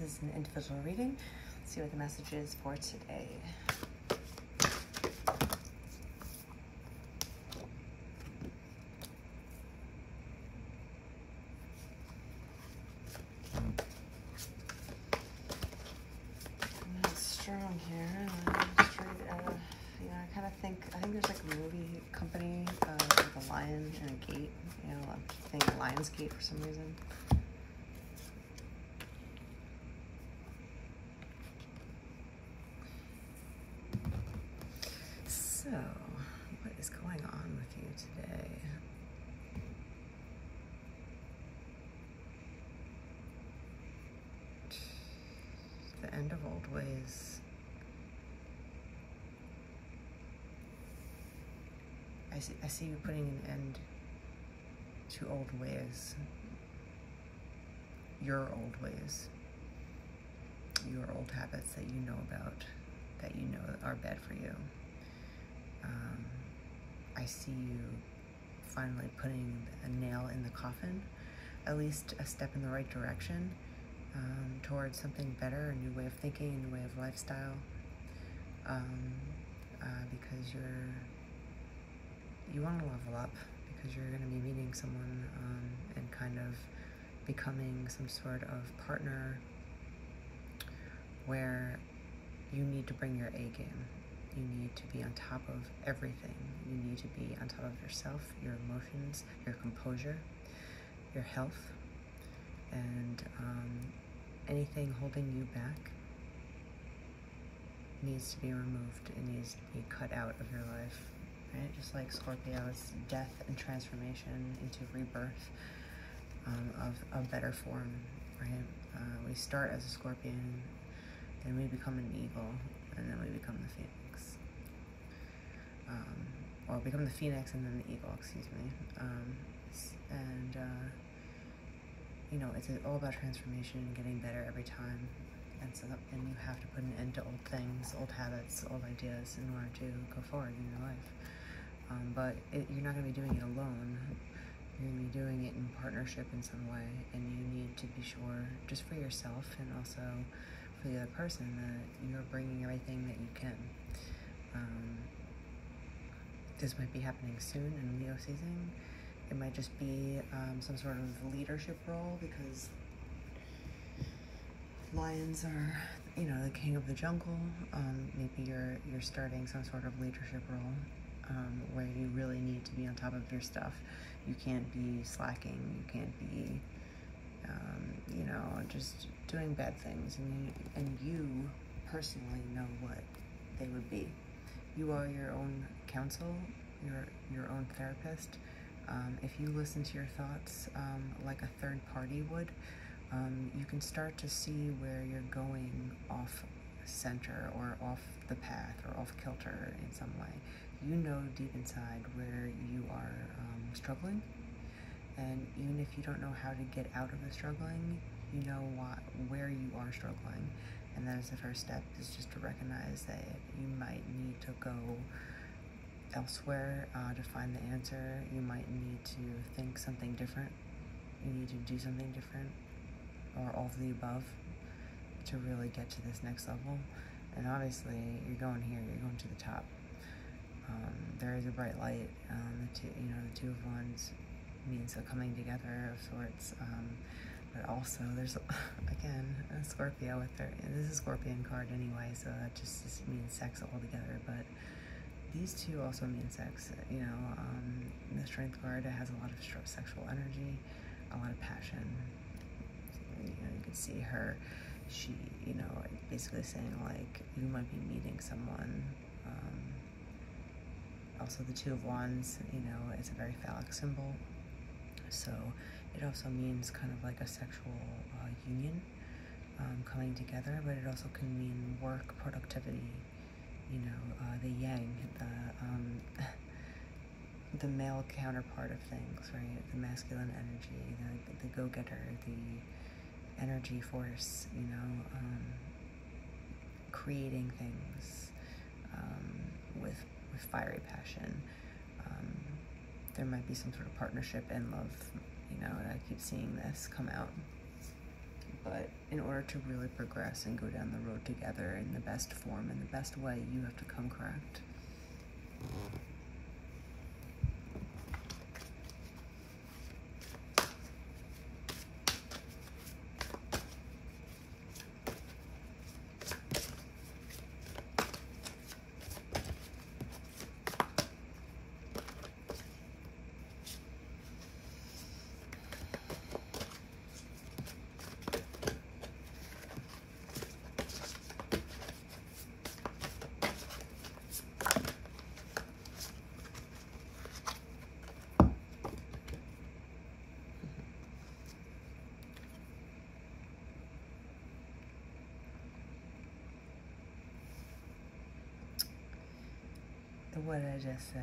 is an individual reading. Let's see what the message is for today. Strong here. I think there's like a movie company with a lion and a gate. You know, I'm thinking Lion's Gate for some reason. So, what is going on with you today? The end of old ways. I see you putting an end to old ways. Your old ways. Your old habits that you know about, that you know are bad for you. I see you finally putting a nail in the coffin, at least a step in the right direction, towards something better, a new way of thinking, a new way of lifestyle, because you want to level up, because you're going to be meeting someone and kind of becoming some sort of partner where you need to bring your A game. You need to be on top of everything. You need to be on top of yourself, your emotions, your composure, your health, and anything holding you back needs to be removed. It needs to be cut out of your life. Right? Just like Scorpio, it's death and transformation into rebirth of a better form, right? We start as a scorpion, then we become an eagle, and then we become the phoenix. Or become the phoenix and then the eagle, excuse me. You know, it's all about transformation and getting better every time. And you have to put an end to old things, old habits, old ideas in order to go forward in your life. But you're not going to be doing it alone. You're going to be doing it in partnership in some way, and you need to be sure, just for yourself and also for the other person, that you're bringing everything that you can. This might be happening soon in Leo season. It might just be some sort of leadership role, because lions are, you know, the king of the jungle. Maybe you're starting some sort of leadership role. Where you really need to be on top of your stuff. You can't be slacking. You can't be, you know, just doing bad things. And you personally know what they would be. You are your own counsel, your own therapist. If you listen to your thoughts like a third party would, you can start to see where you're going off center or off the path or off kilter in some way. You know deep inside where you are struggling, and even if you don't know how to get out of the struggling, you know where you are struggling, and that is the first step, is just to recognize that you might need to go elsewhere to find the answer. You might need to think something different. You need to do something different, or all of the above, to really get to this next level. And obviously, you're going here. You're going to the top. There is a bright light. The Two of Wands means a coming together of sorts. But also, there's again a Scorpio with their. This is a Scorpion card anyway, so that just means sex altogether. But these two also mean sex. You know, the Strength card has a lot of sexual energy, a lot of passion. You know, you can see her. She, you know, basically saying like you might be meeting someone. Also, the Two of Wands, you know, it's a very phallic symbol, so it also means kind of like a sexual union coming together, but it also can mean work, productivity, you know, the yang, the male counterpart of things, right? The masculine energy, the go-getter, the energy force, you know, creating things with fiery passion. There might be some sort of partnership and love, you know, and I keep seeing this come out. But in order to really progress and go down the road together in the best form, in the best way, you have to come correct. What did I just say?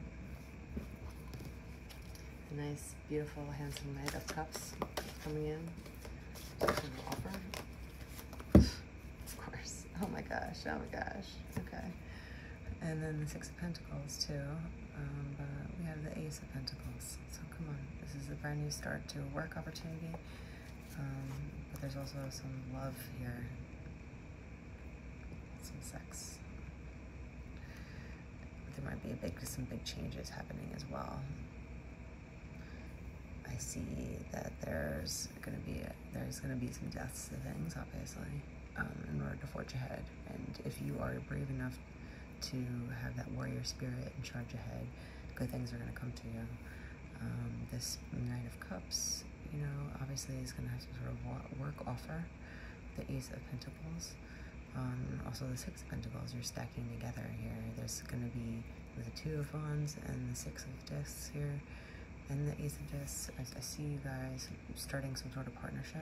A nice, beautiful, handsome Knight of Cups coming in. Offer. Of course. Oh my gosh. Oh my gosh. Okay. And then the Six of Pentacles too. But we have the Ace of Pentacles. So come on. This is a brand new start to a work opportunity. But there's also some love here. Some sex. There might be some big changes happening as well. I see that there's gonna be some deaths to things, obviously, in order to forge ahead. And if you are brave enough to have that warrior spirit and charge ahead, good things are gonna come to you. This Knight of Cups, you know, obviously is gonna have some sort of work offer. The Ace of Pentacles. Also the Six of Pentacles, you're stacking together here. There's going to be the Two of Wands and the Six of Discs here, and the Ace of Discs. I see you guys starting some sort of partnership.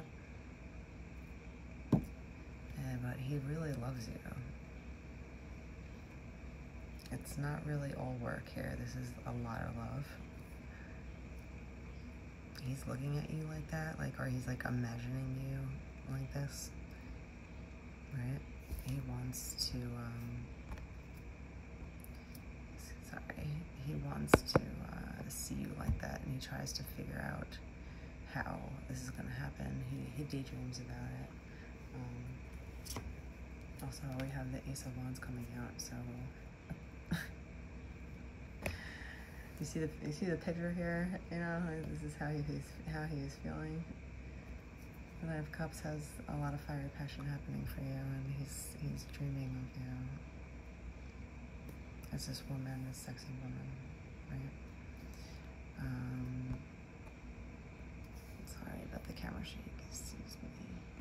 But he really loves you. It's not really all work here. This is a lot of love. He's looking at you like that, or he's like imagining you like this, right? He wants to, he wants to see you like that, and he tries to figure out how this is going to happen. He daydreams about it. Also, we have the Ace of Wands coming out, so you see the picture here. You know, this is how he is feeling. The Knight of Cups has a lot of fiery passion happening for you, and he's dreaming of you as this woman, this sexy woman, right? Sorry about the camera shake, excuse me.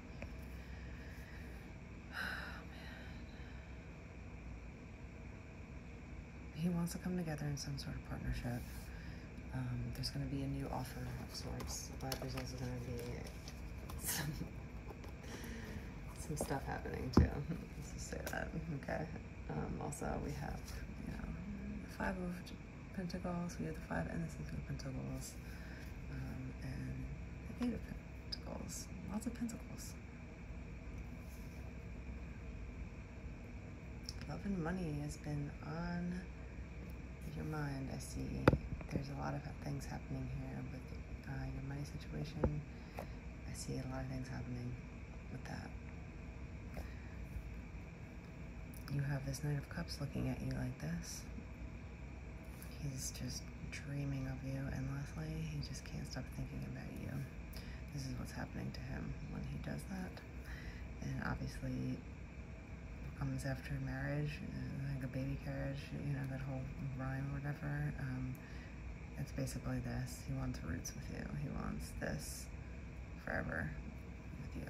Oh, man. He wants to come together in some sort of partnership. There's going to be a new offer of sorts, but there's also going to be some stuff happening too. Let's just say that. Okay. Also, we have, you know, the Five of Pentacles. We have the Five and the Six of Pentacles, and the Eight of Pentacles. Lots of Pentacles. Love and money has been on your mind. I see. There's a lot of things happening here with your money situation. I see a lot of things happening with that. You have this Knight of Cups looking at you like this. He's just dreaming of you endlessly. He just can't stop thinking about you. This is what's happening to him when he does that. And obviously, comes after marriage, like a baby carriage, you know, that whole rhyme or whatever. It's basically this. He wants roots with you. He wants this forever with you.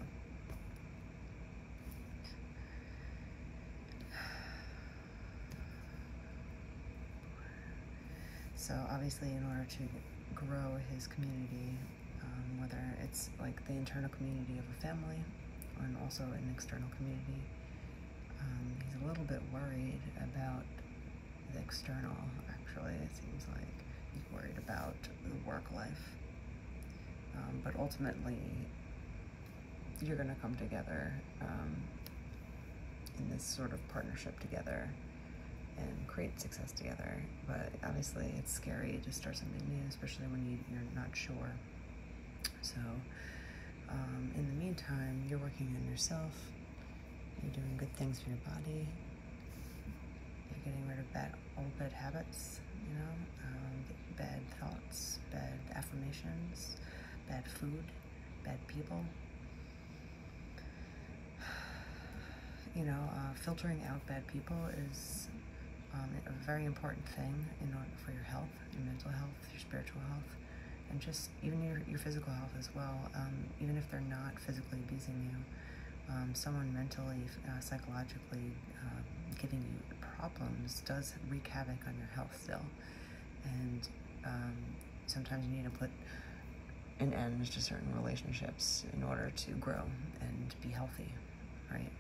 So obviously, in order to grow his community, whether it's like the internal community of a family and also an external community, he's a little bit worried about the external, actually. It seems like he's worried about the work life. But ultimately, you're going to come together in this sort of partnership together and create success together. But obviously, it's scary to start something new, especially when you're not sure. So, in the meantime, you're working on yourself. You're doing good things for your body. You're getting rid of old bad habits, you know, bad thoughts, bad affirmations, bad food, bad people. You know, filtering out bad people is a very important thing in order for your health, your mental health, your spiritual health, and just even your physical health as well. Even if they're not physically abusing you, someone mentally, psychologically giving you problems does wreak havoc on your health still. And sometimes you need to put an end to certain relationships in order to grow and be healthy, right?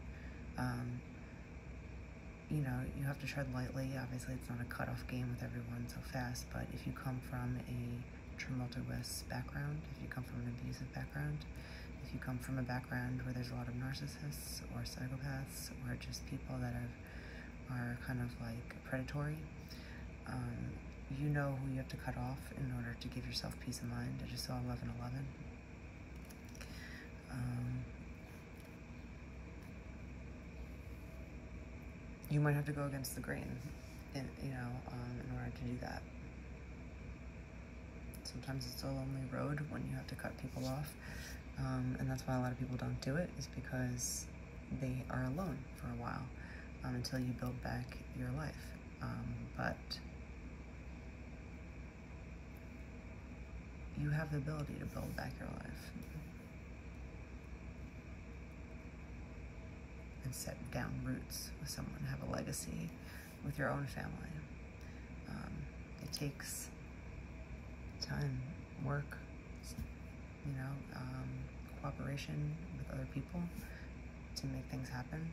You know, you have to tread lightly. Obviously, it's not a cutoff game with everyone so fast, but if you come from a tumultuous background, if you come from an abusive background, if you come from a background where there's a lot of narcissists or psychopaths or just people that are kind of like predatory, you know who you have to cut off in order to give yourself peace of mind. I just saw 1111. You might have to go against the grain, in order to do that. Sometimes it's a lonely road when you have to cut people off, and that's why a lot of people don't do it, is because they are alone for a while, until you build back your life. But you have the ability to build back your life and set down roots with someone, have a legacy with your own family. It takes time, work, you know, cooperation with other people to make things happen.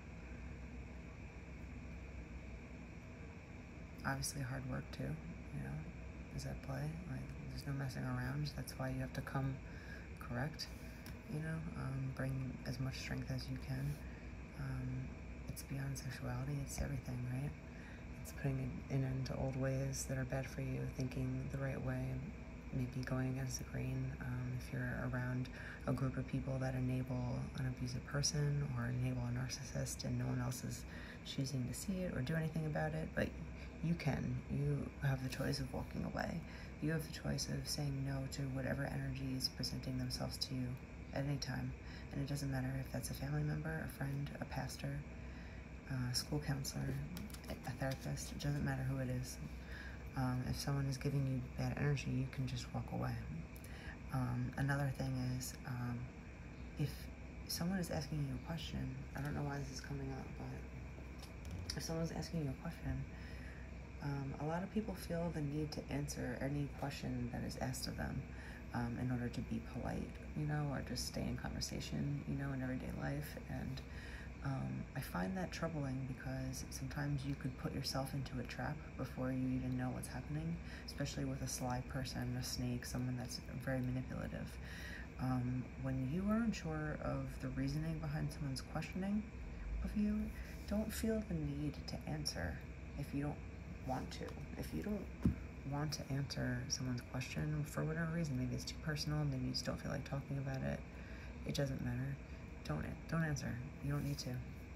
Obviously hard work too, you know, is at play. Like, there's no messing around. That's why you have to come correct, you know, bring as much strength as you can. It's beyond sexuality, it's everything, right? It's putting an end to old ways that are bad for you, thinking the right way, maybe going against the grain. If you're around a group of people that enable an abusive person or enable a narcissist and no one else is choosing to see it or do anything about it, but you have the choice of walking away. You have the choice of saying no to whatever energy is presenting themselves to you at any time. And it doesn't matter if that's a family member, a friend, a pastor, a school counselor, a therapist. It doesn't matter who it is. If someone is giving you bad energy, you can just walk away. Another thing is, if someone is asking you a question, I don't know why this is coming up, but if someone's asking you a question, a lot of people feel the need to answer any question that is asked of them in order to be polite, you know, or just stay in conversation, you know, in everyday life. And I find that troubling because sometimes you could put yourself into a trap before you even know what's happening, especially with a sly person, a snake, someone that's very manipulative. When you are unsure of the reasoning behind someone's questioning of you, don't feel the need to answer if you don't want to. If you don't want to answer someone's question for whatever reason, maybe it's too personal, maybe you just don't feel like talking about it, it doesn't matter. Don't answer. You don't need to.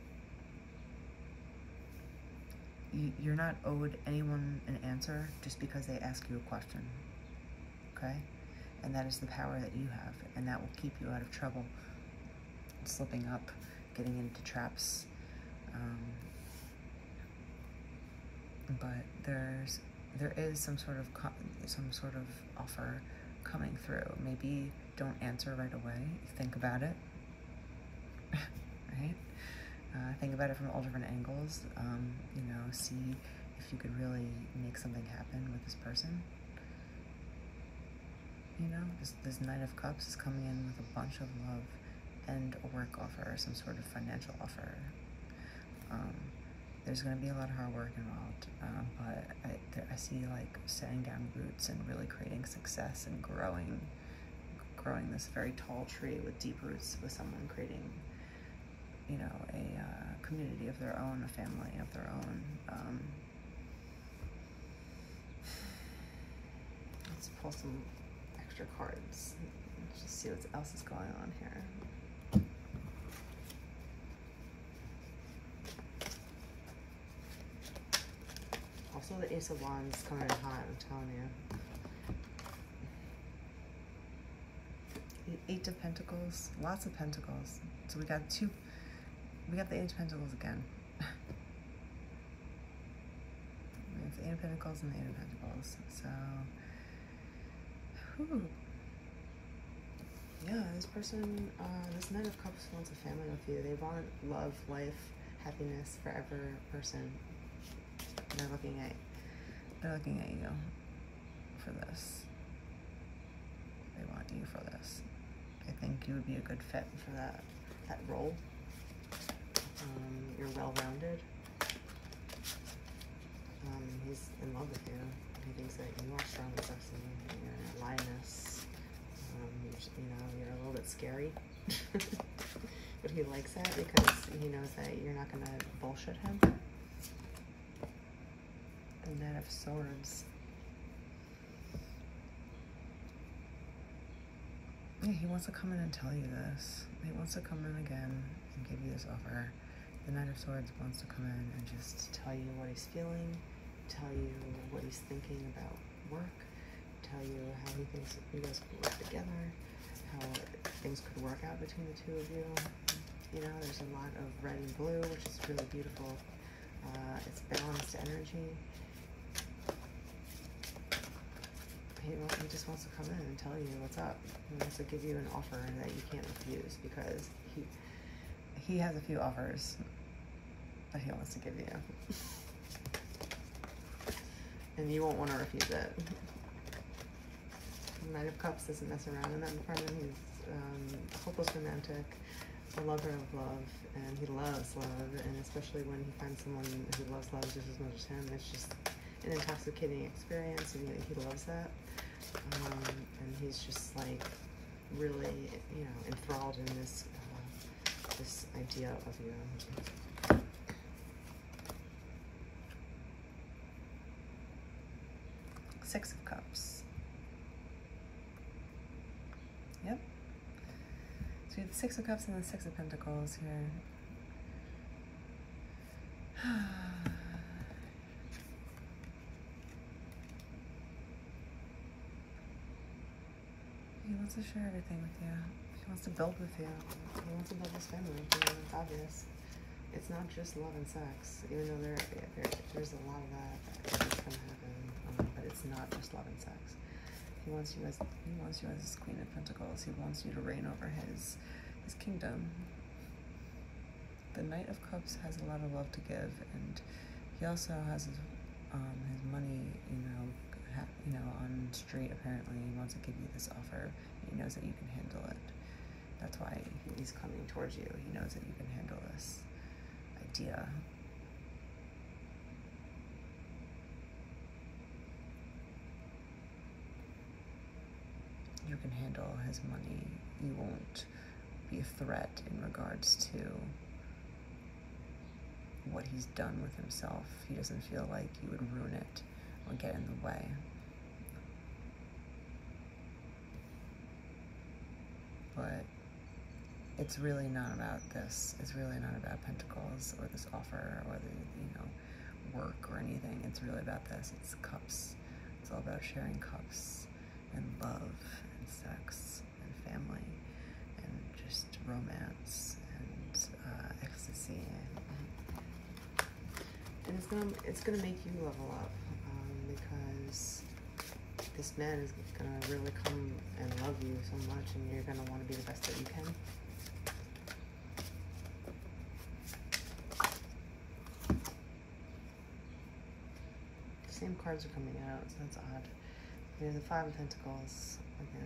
You're not owed anyone an answer just because they ask you a question, okay? And that is the power that you have, and that will keep you out of trouble, slipping up, getting into traps. But there is some sort of offer coming through. Maybe don't answer right away. Think about it. Right? Think about it from all different angles. You know, see if you could really make something happen with this person. You know, this Knight of Cups is coming in with a bunch of love and a work offer, some sort of financial offer. There's going to be a lot of hard work involved, but I see like setting down roots and really creating success and growing this very tall tree with deep roots with someone, creating, you know, a community of their own, a family of their own. Let's pull some extra cards. Let's just see what else is going on here. Ace of Wands coming in hot, I'm telling you. 8 of Pentacles, lots of Pentacles. So we got the 8 of Pentacles again. We have the 8 of Pentacles and the 8 of Pentacles. So, whew. Yeah, this person, this Knight of Cups wants a family with you. They want love, life, happiness, forever person. They're looking at you for this. They want you for this. I think you would be a good fit for that role. You're well-rounded. He's in love with you. He thinks that you are strong and sexy. You're a lioness. You're a little bit scary. But he likes that because he knows that you're not going to bullshit him. The Knight of Swords. Yeah, he wants to come in and tell you this. He wants to come in again and give you this offer. The Knight of Swords wants to come in and just tell you what he's feeling, tell you what he's thinking about work, tell you how he thinks you guys could work together, how things could work out between the two of you. You know, there's a lot of red and blue, which is really beautiful. It's balanced energy. He just wants to come in and tell you what's up. He wants to give you an offer that you can't refuse because he has a few offers that he wants to give you. And you won't want to refuse it. The Knight of Cups doesn't mess around in that department. He's a hopeless romantic, a lover of love, and he loves love, and especially when he finds someone who loves love just as much as him, it's just an intoxicating experience, and he loves that. And he's just like really, enthralled in this this idea of you. 6 of Cups. Yep. So we have the 6 of Cups and the 6 of Pentacles here. He wants to share everything with you. He wants to build with you. He wants to build his family with you. It's obvious. It's not just love and sex, even though there's a lot of that that's going to happen. But it's not just love and sex. He wants you as his Queen of Pentacles. He wants you to reign over his kingdom. The Knight of Cups has a lot of love to give, and he also has his money, on straight. Apparently, he wants to give you this offer. He knows that you can handle it. That's why he's coming towards you. He knows that you can handle this idea. You can handle his money. You won't be a threat in regards to what he's done with himself. He doesn't feel like you would ruin it or get in the way. But it's really not about this. It's really not about Pentacles or this offer or the, work or anything. It's really about this. It's cups. It's all about sharing cups and love and sex and family and just romance and ecstasy. And it's gonna make you level up because this man is gonna really come and love you so much, and you're gonna want to be the best that you can. The same cards are coming out, so that's odd. Here's the 5 of Pentacles again.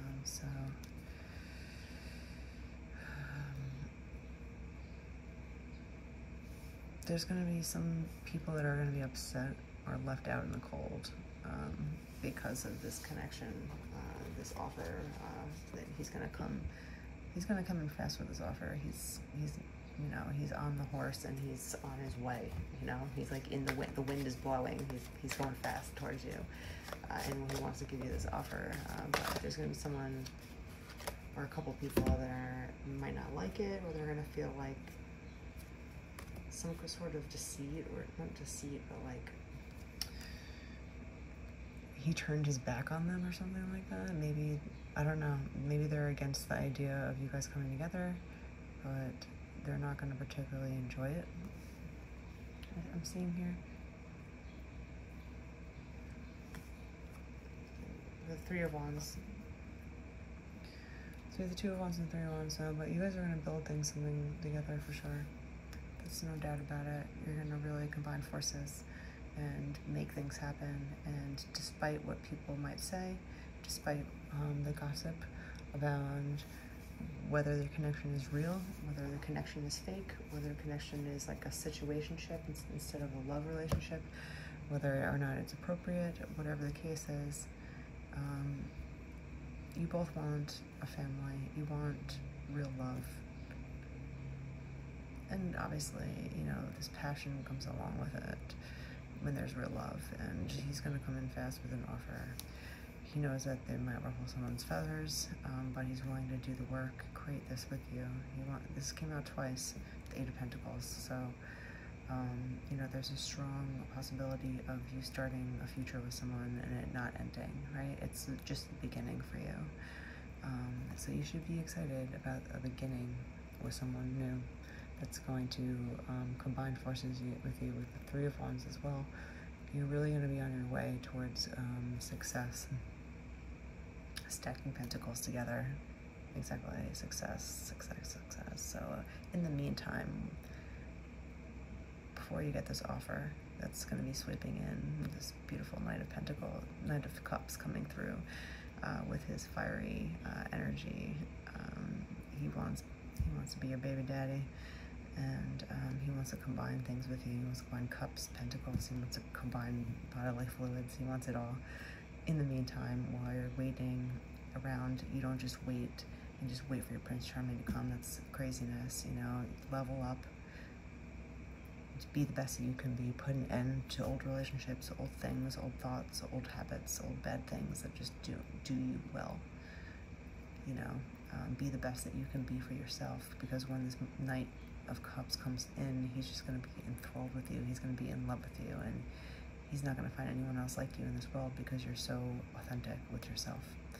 There's going to be some people that are going to be upset or left out in the cold because of this connection, this offer that he's going to come in fast with this offer. He's on the horse and he's on his way. He's like in the wind. The wind is blowing. He's going fast towards you, and he wants to give you this offer. But there's going to be someone or a couple people that might not like it, or they're going to feel like some sort of deceit, or not deceit, but like he turned his back on them or something like that. Maybe, I don't know, maybe they're against the idea of you guys coming together, but they're not going to particularly enjoy it. I'm seeing here. The Three of Wands. So we have the Two of Wands and Three of Wands now, but you guys are going to build something together for sure. There's no doubt about it. You're going to really combine forces and make things happen. And despite what people might say, despite the gossip about whether the connection is real, whether the connection is fake, whether the connection is like a situationship instead of a love relationship, whether or not it's appropriate, whatever the case is, you both want a family, you want real love. And obviously, you know, this passion comes along with it when there's real love, and he's going to come in fast with an offer. He knows that they might ruffle someone's feathers, but he's willing to do the work, create this with you. This came out twice, the Eight of Pentacles, so, you know, there's a strong possibility of you starting a future with someone and it not ending, right? It's just the beginning for you. So you should be excited about a beginning with someone new that's going to combine forces with you with the Three of Wands as well. You're really going to be on your way towards success. Stacking pentacles together. Exactly. Success, success, success. So in the meantime, before you get this offer that's going to be sweeping in, this beautiful Knight of Cups coming through with his fiery energy, he wants to be your baby daddy. And he wants to combine things with you. He wants to combine cups, pentacles. He wants to combine bodily fluids. He wants it all. In the meantime, while you're waiting around, you don't just wait and just wait for your Prince Charming to come. That's craziness, you know. Level up. Be the best that you can be. Put an end to old relationships, old things, old thoughts, old habits, old bad things that just do you well. You know, be the best that you can be for yourself, because when this Knight of Cups comes in, he's just going to be enthralled with you. He's going to be in love with you, and he's not going to find anyone else like you in this world because you're so authentic with yourself.